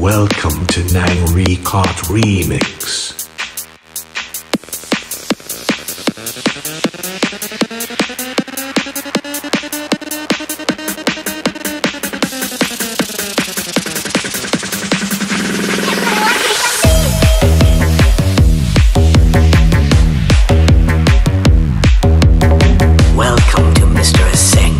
Welcome to Nang Record Remix. Welcome to Mr. Singh.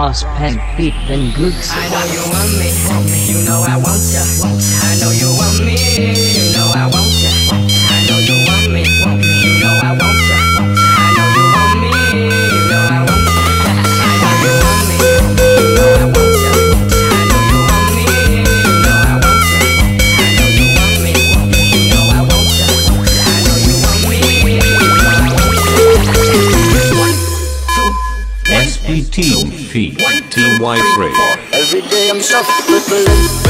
Ross Peg Beat Then Gooks. I know you want me, you know I want ya. I know you want me, you know I want ya. I know you want me, you know I want ya. I know you want me, you know I want ya. I know you want me, you know I want ya. I know you want me, you know I want ya. I know you want me, you know I want ya. I know you want me, you know I want ya. SBT feat. Team Y3. Every day I'm shuffling.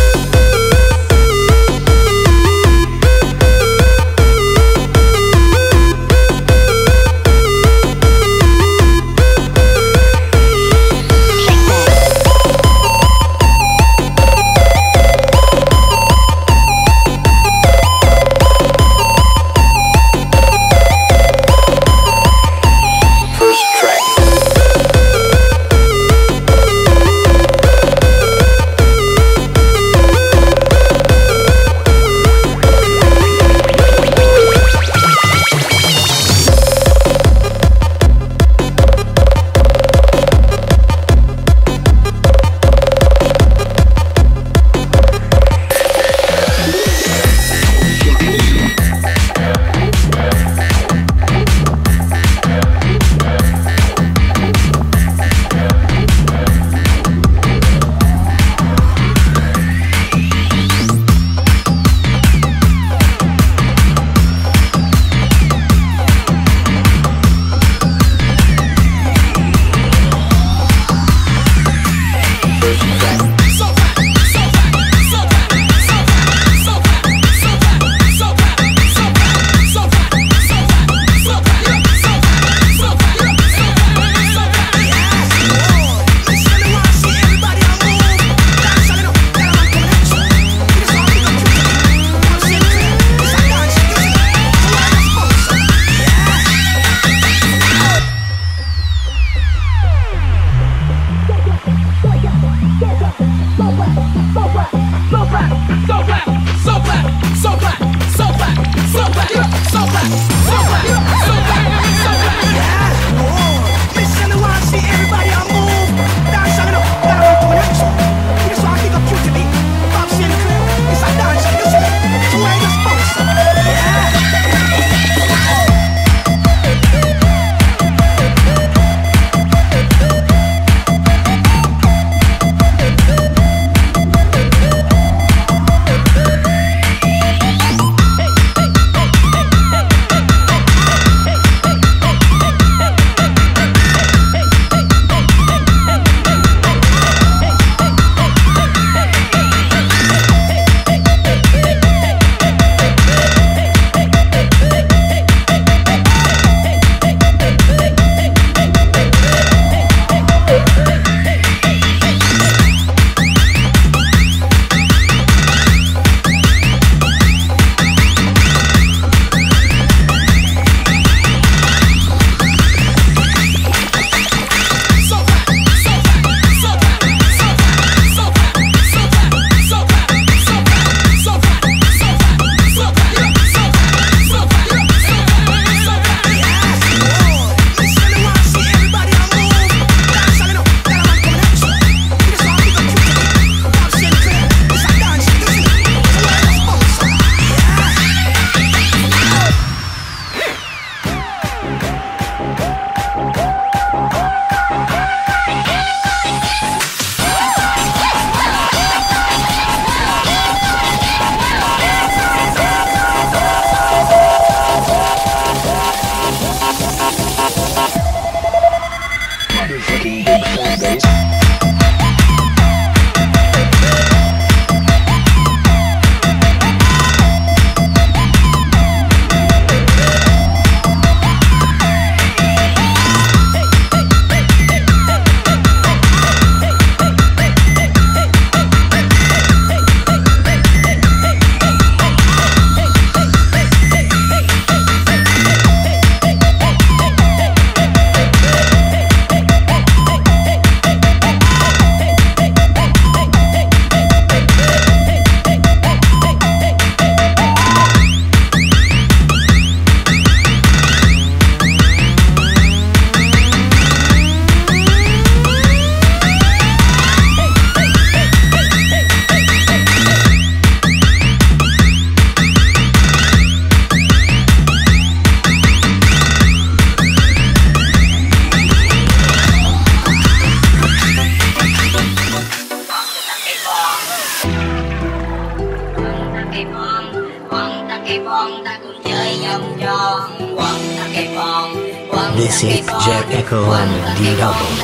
This is Jet Echo and D Double.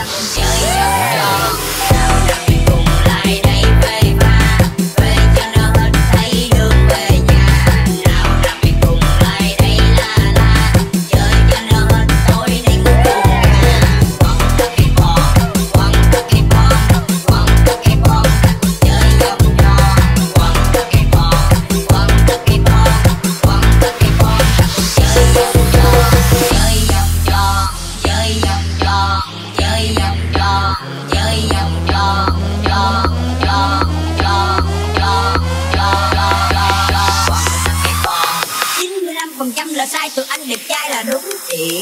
Là sai tụi anh đẹp trai là đúng thiệt.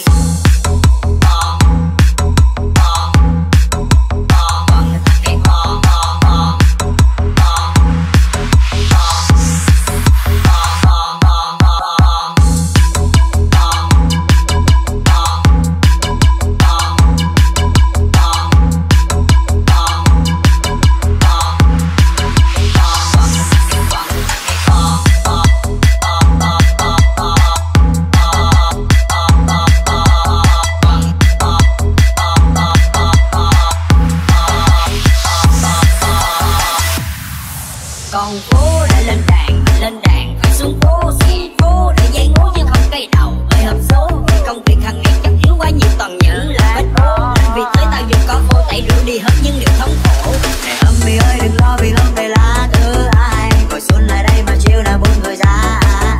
Còn phố đã lên đàn phải xuống phố để dây ngố nhưng không cây đầu bởi hợp số. Công việc hàng ngày chắc thiếu quá nhiều toàn những là vết bố. Vì tới tao dùng có phô tẩy rượu đi hết nhưng đều thống khổ. Này âm mi ơi đừng lo vì hôm nay là thứ ai. Ngồi xuân lại đây mà chiều là buông người ra.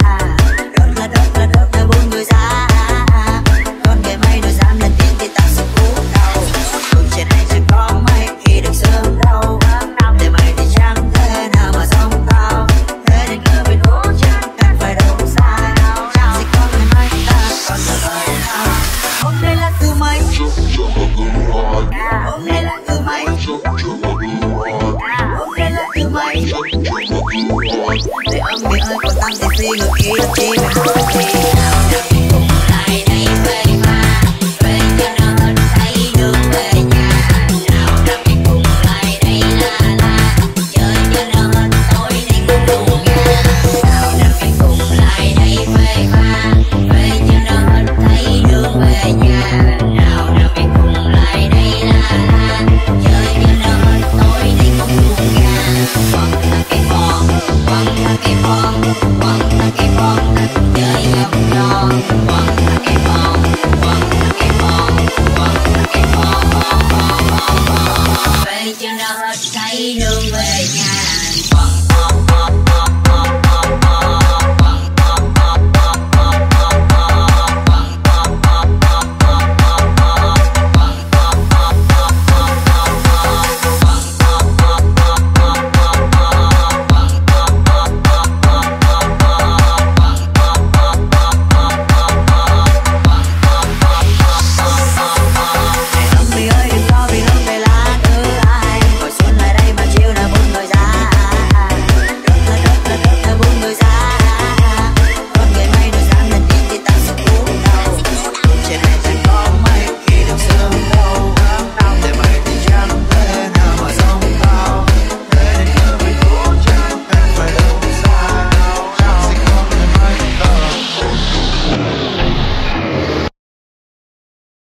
Đốt là buông người ra. Con kể mây đôi dám lên tiếng thì tao sẽ cú đầu. Đường trên này sẽ có mấy khi được sớm đâu. Để mày thì chẳng thế nào mà sống tao. Thế nên cứ biết cố chẳng cần phải đâu xa. Chẳng sẽ có ngày mai ta còn giờ vời nào. Hôm nay là thứ mấy? Hôm nay là thứ mấy? Hôm nay là thứ mấy? Để âm mi ơi còn tăng thì phi ngược ý đất chi.